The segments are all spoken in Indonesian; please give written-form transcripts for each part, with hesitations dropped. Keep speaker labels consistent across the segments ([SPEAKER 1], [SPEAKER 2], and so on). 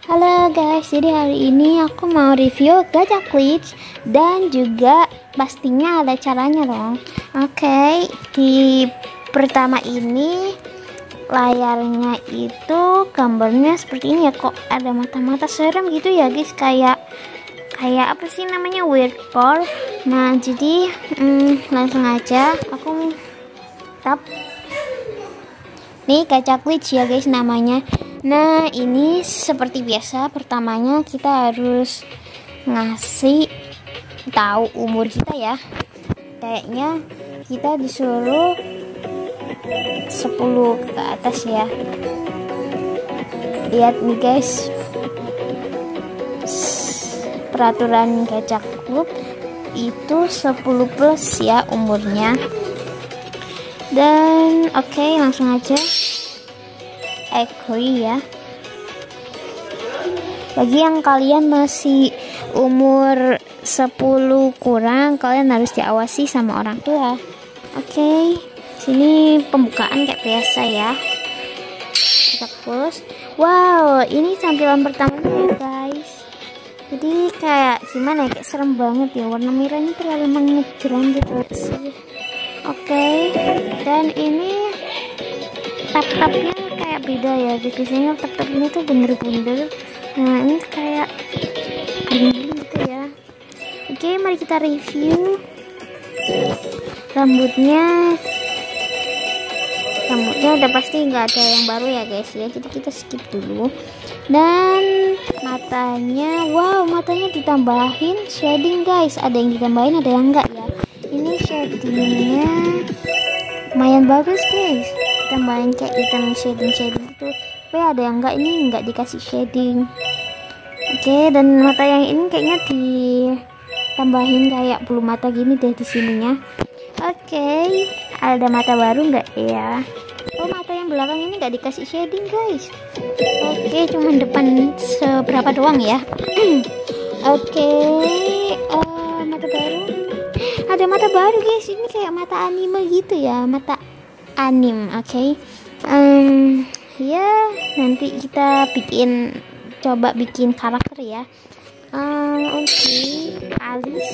[SPEAKER 1] Halo guys, jadi hari ini aku mau review Gacha Glitch dan juga pastinya ada caranya dong. Oke, di pertama ini layarnya itu gambarnya seperti ini ya, kok ada mata-mata serem gitu ya guys, kayak apa sih namanya, weird core. Nah jadi langsung aja aku tap nih Gacha Glitch ya guys namanya. Nah ini seperti biasa, pertamanya kita harus ngasih tahu umur kita ya. Kayaknya kita disuruh 10 ke atas ya. Lihat nih guys, peraturan Gacha Club itu 10 plus ya umurnya. Dan oke, langsung aja agree ya. Bagi yang kalian masih umur 10 kurang, kalian harus diawasi sama orang tua. Oke, sini pembukaan kayak biasa ya. Kita close. Wow, ini tampilan pertamanya guys. Jadi kayak gimana ya, kayak serem banget ya, warna merahnya terlalu mengejreng gitu sih. Oke, dan ini tap-tapnya kayak beda ya, biasanya tap-tap ini tuh bener-bener, nah ini kayak gini gitu ya. Oke, mari kita review. Rambutnya udah pasti nggak ada yang baru ya guys ya, jadi kita skip dulu. Dan matanya, wow, matanya ditambahin shading guys, ada yang ditambahin ada yang enggak ya. Ini shadingnya lumayan bagus guys, ditambahin kayak item shading gitu. Tapi ada yang enggak, ini enggak dikasih shading. Oke, dan mata yang ini kayaknya ditambahin kayak bulu mata gini deh di sininya. Oke, ada mata baru enggak ya? Oh, mata yang belakang ini enggak dikasih shading guys. Oke, cuman depan seberapa doang ya. Oke, mata baru. Ada mata baru guys, ini kayak mata anime gitu ya, mata anim. Oke, ya nanti kita coba bikin karakter ya. Oke, alis.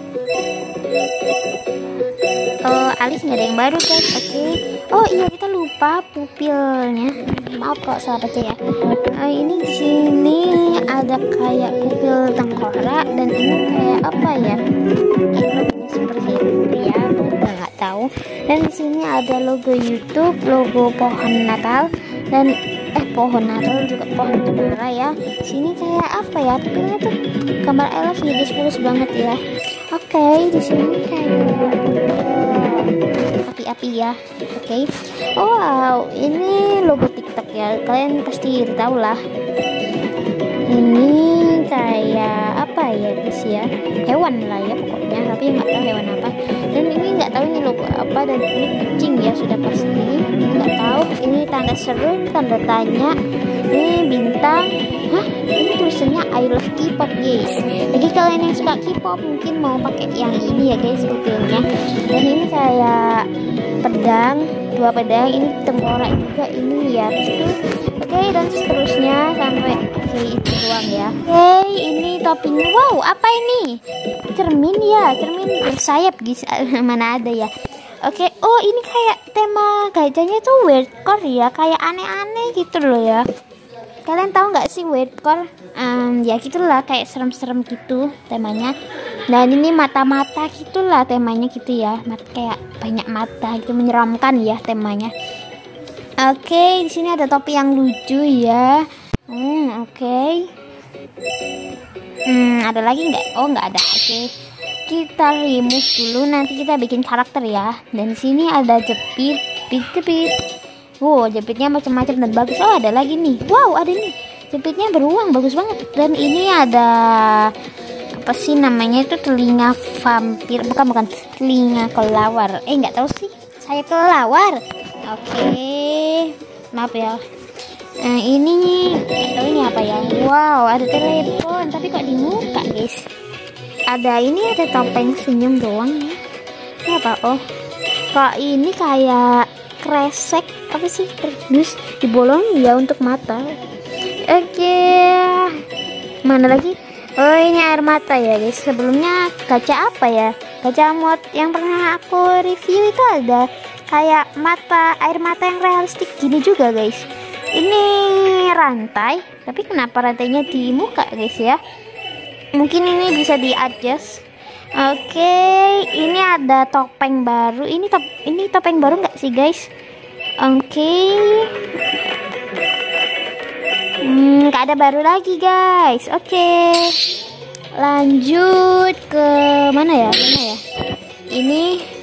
[SPEAKER 1] Alis nggak ada yang baru guys. Oke. Oh iya, kita lupa pupilnya. Maaf kok salah baca ya. Ini di sini ada kayak pupil tengkorak, dan ini kayak apa ya? Ini seperti itu ya. Aku juga nggak tahu. Dan di sini ada logo YouTube, logo pohon Natal, dan pohon Natal juga pohon cemara ya. Sini kayak apa ya? Pupilnya tuh gambar elf ya, mulus banget ya. Oke, di sini kayak api-api ya. Oke. Oh, wow, ini logo TikTok ya. Kalian pasti tahu lah. Ini kayak apa ya guys ya? Hewan lah ya pokoknya, tapi nggak tahu hewan apa. Dan ini nggak tahu ini logo apa, dan ini kucing ya sudah pasti. Nggak tahu. Ini tanda seru, tanda tanya. Ini bintang. Hah? Ini tulisannya I love K-pop guys. Jadi kalian yang suka K-pop mungkin mau pakai yang ini ya guys pupilnya. Dan ini kayak pedang, 2 pedang. Ini tengkorak juga ini ya. Oke, dan seterusnya sampai itu doang ya. Oke, ini toppingnya. Wow, apa ini? Cermin ya, cermin bersayap guys. Mana ada ya. Oke, oh ini kayak tema gajahnya tuh weird core ya, kayak aneh-aneh gitu loh ya. Kalian tahu nggak sih weird core? Ya gitulah, kayak serem-serem gitu temanya. Dan ini mata-mata gitulah temanya gitu ya, kayak banyak mata gitu, menyeramkan ya temanya. Oke, di sini ada topi yang lucu ya. Oke. Ada lagi nggak? Oh, nggak ada. Oke. Kita remove dulu, nanti kita bikin karakter ya. Dan di sini ada jepit. Wow, jepitnya macam-macam dan bagus. Oh, ada lagi nih. Wow, ada nih. Jepitnya beruang, bagus banget. Dan ini ada apa sih namanya itu, telinga vampir. Bukan, telinga kelawar. Nggak tahu sih. Saya kelawar. Oke. Maaf ya. Ini nggak tahu ini apa ya. Wow, ada telepon, tapi kok di muka, guys. Ada topeng senyum doang ya. Ini apa? Oh, kok ini kayak kresek apa sih, terus dibolongin ya untuk mata. Oke. Mana lagi? Oh, ini air mata ya guys. Sebelumnya gacha apa ya? Gacha mod yang pernah aku review itu ada kayak air mata yang realistik gini juga guys. Ini rantai, tapi kenapa rantainya di muka guys ya? Mungkin ini bisa di adjust. Oke, ini ada topeng baru. Ini topeng baru nggak sih guys? Oke. Nggak ada baru lagi guys. Oke. Lanjut ke mana ya? Ini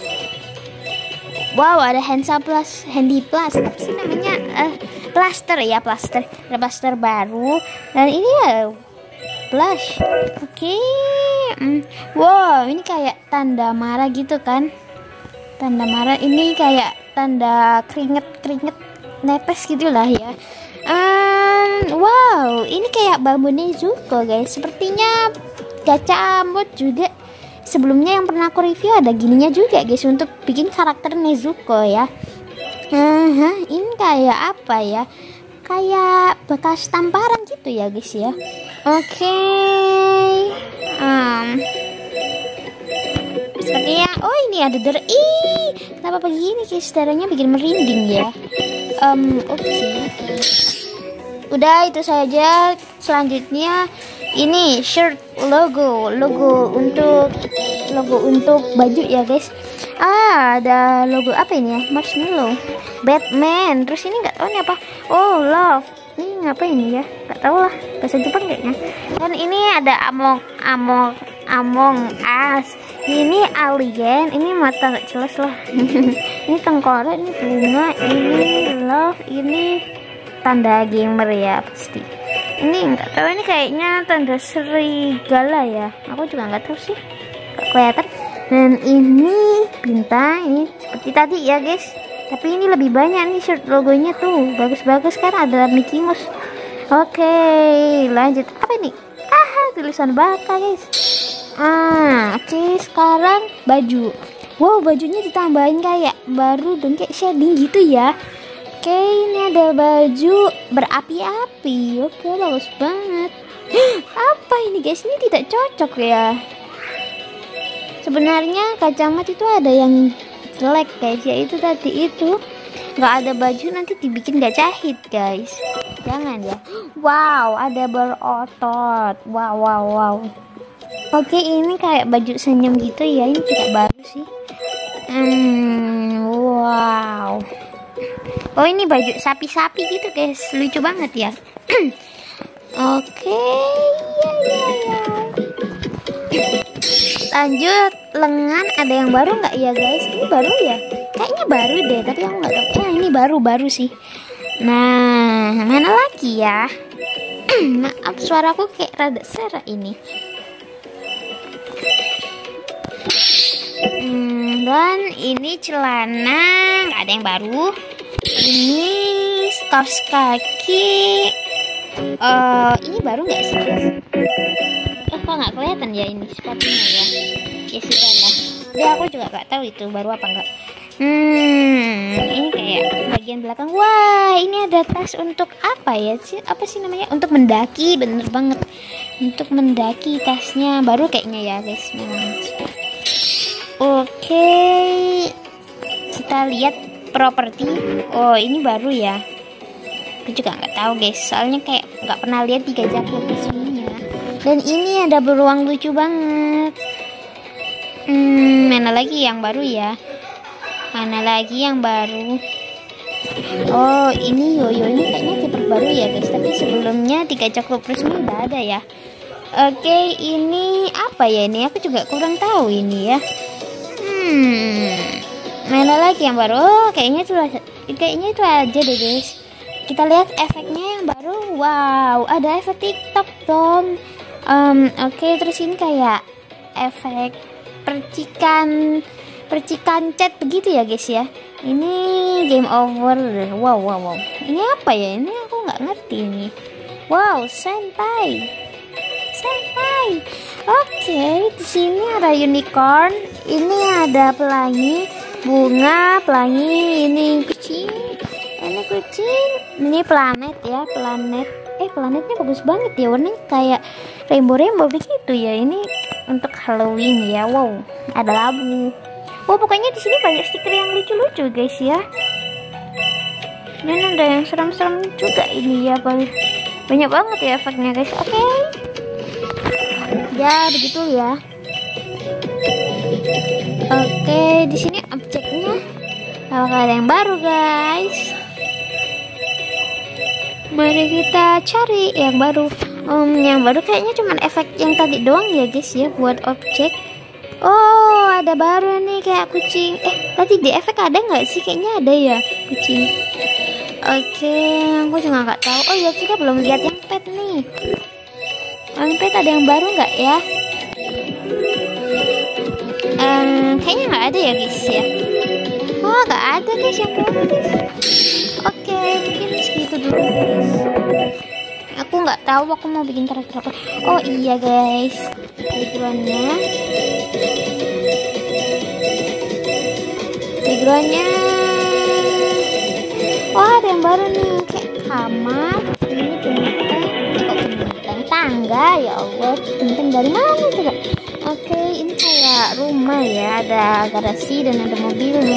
[SPEAKER 1] wow, ada handy plus. Apa sih namanya? Plaster ya, plaster. Ada plaster baru. Dan ini ya blush. Oke. Wow, ini kayak tanda marah gitu kan? Tanda marah ini kayak tanda keringet netes gitulah ya. Wow, ini kayak bambu Nezuko guys. Sepertinya gacha mod juga. Sebelumnya yang pernah aku review ada gininya juga guys untuk bikin karakter Nezuko ya. Ini kayak apa ya? Kayak bekas tamparan gitu ya guys ya. Oke. Sepertinya ini ada darah. Kenapa begini guys? Darahnya bikin merinding ya. Oke. Udah itu saja. Selanjutnya ini shirt logo untuk baju ya guys. Ada logo apa ini ya? Marshmallow, Batman. Terus ini nggak tahu ini apa. Oh, love. Ini apa ini ya? Nggak tahu lah, bahasa Jepang kayaknya. Dan ini ada Among Us. Ini alien. Ini mata nggak jelas lah. Ini tengkorak. Ini bunga. Ini love. Ini tanda gamer ya pasti. Ini nggak tahu, ini kayaknya tanda serigala ya. Aku juga nggak tahu sih, nggak kelihatan. Dan ini bintang, ini seperti tadi ya guys. Tapi ini lebih banyak nih shirt logonya tuh, bagus-bagus kan, ada Mickey Mouse. Oke, lanjut. Apa ini? Tulisan baka guys. Oke, sekarang baju. Wow, bajunya ditambahin kayak baru dan kayak shading gitu ya. Oke, ini ada baju berapi-api. Oke, bagus banget. Apa ini guys? Ini tidak cocok ya. Sebenarnya kacamata itu ada yang jelek guys, yaitu tadi itu nggak ada baju, nanti dibikin gak jahit guys. Jangan ya. Wow, ada berotot. Wow. Oke, ini kayak baju senyum gitu ya. Ini juga baru sih. Wow. Oh, ini baju sapi-sapi gitu guys, lucu banget ya. Oke, ya. Lanjut, lengan ada yang baru nggak ya guys? Ini baru ya? Kayaknya baru deh, tapi aku nggak tahu. Ini baru sih. Nah, mana lagi ya? Maaf, suaraku kayak rada serak ini. Dan ini celana nggak ada yang baru. Ini kaos kaki. Ini baru nggak sih? Kok nggak kelihatan ya ini sepatunya ya? Ya sudah lah. Tapi aku juga nggak tahu itu baru apa enggak. Ini kayak bagian belakang. Wah, ini ada tas untuk apa ya sih? Apa sih namanya? Untuk mendaki, bener banget. Untuk mendaki tasnya baru kayaknya ya guys. Memang. Oke, kita lihat properti. Oh, ini baru ya. Aku juga nggak tahu guys, soalnya kayak nggak pernah lihat di gajah resminya. Dan ini ada beruang lucu banget. Mana lagi yang baru ya? Mana lagi yang baru? Oh, ini yoyo, ini kayaknya tipe baru ya guys. Tapi sebelumnya di gajah resmi udah ada ya. Oke, ini apa ya ini? Aku juga kurang tahu ini ya. Mana lagi yang baru? Oh, kayaknya itu aja deh guys. Kita lihat efeknya yang baru. Wow, ada efek TikTok dong. Oke, terus ini kayak efek percikan cat begitu ya guys ya. Ini game over. Wow. Ini apa ya? Ini aku nggak ngerti ini. Wow, senpai. Oke, di sini ada unicorn. Ini ada pelangi, bunga, pelangi. Ini kucing. Ini planet ya, planetnya bagus banget ya, warnanya kayak rainbow begitu ya. Ini untuk Halloween ya. Wow, ada labu. Oh, pokoknya di sini banyak stiker yang lucu-lucu guys ya. Dan ada yang serem-serem juga ini ya, banyak banget ya efeknya guys. Oke. Ya begitu ya. Oke, di sini objeknya apakah ada yang baru guys? Mari kita cari yang baru. Yang baru kayaknya cuma efek yang tadi doang ya guys ya buat objek. Oh, ada baru nih kayak kucing. Tadi di efek ada nggak sih? Kayaknya ada ya kucing. Oke, aku juga nggak tahu. Oh ya, kita belum lihat yang pet nih. Yang pet ada yang baru nggak ya? Kayaknya nggak ada ya guys ya. Oh, nggak ada guys yang baru guys. Oke, mungkin segitu dulu guys. Aku nggak tahu aku mau bikin karakter apa. Oh iya guys, backgroundnya oh ada yang baru nih, kayak kamar ini genteng tangga. Ya Allah, genteng dari mana coba? Oke, ini kayak rumah ya, ada garasi dan ada mobilnya.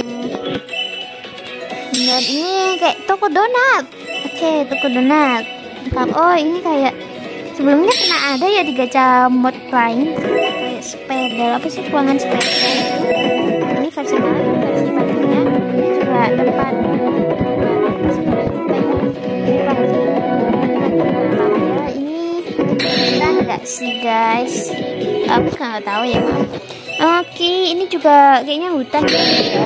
[SPEAKER 1] Dan ini kayak toko donat. Oke, toko donat. Oh, ini kayak sebelumnya pernah ada ya di gacha mod lain, kayak sepeda, apa sih, ruangan sepeda. Ini versi baru, versi barunya juga tempat ya. Ini kita enggak sih guys, aku nggak tahu ya, maaf. Oke, ini juga kayaknya hutan ya.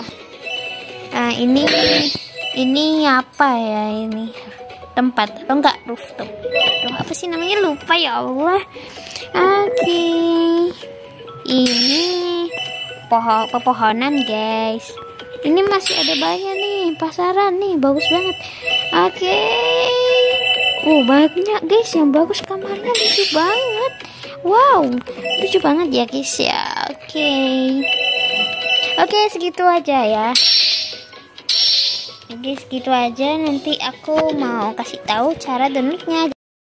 [SPEAKER 1] Ini apa ya, ini tempat atau enggak rooftop? Apa sih namanya, lupa ya Allah. Oke, ini pepohonan guys. Ini masih ada banyak nih, pasaran nih, bagus banget. Oke. Banyak guys yang bagus, kamarnya lucu banget. Wow, lucu banget ya guys ya. Oke, segitu aja ya. Oke, segitu aja. Nanti aku mau kasih tahu cara downloadnya.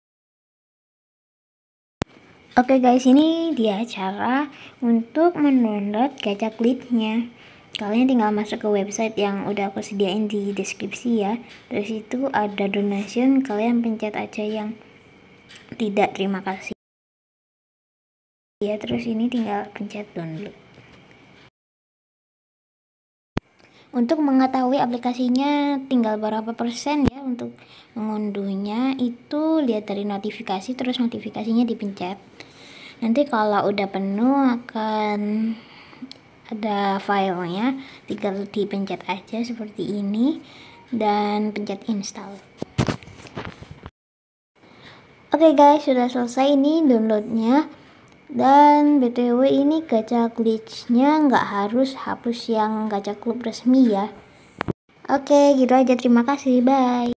[SPEAKER 1] Oke guys, ini dia cara untuk mendownload gacha glitch-nya. Kalian tinggal masuk ke website yang udah aku sediain di deskripsi ya. Dari situ ada donation, kalian pencet aja yang tidak terima kasih ya. Terus ini tinggal pencet download. Untuk mengetahui aplikasinya tinggal berapa persen ya untuk mengunduhnya, itu lihat dari notifikasi, terus notifikasinya dipencet. Nanti kalau udah penuh akan ada filenya, tinggal dipencet aja seperti ini dan pencet install. Oke guys, sudah selesai ini downloadnya. Dan btw ini gacha glitch-nya nggak harus hapus yang gacha klub resmi ya. Oke, gitu aja, terima kasih, bye.